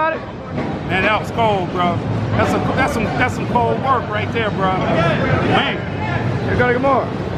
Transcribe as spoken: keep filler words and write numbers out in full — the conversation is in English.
about it? Man, that was cold, bro. That's a, that's some that's some cold work right there, bro. Man, You gotta get more.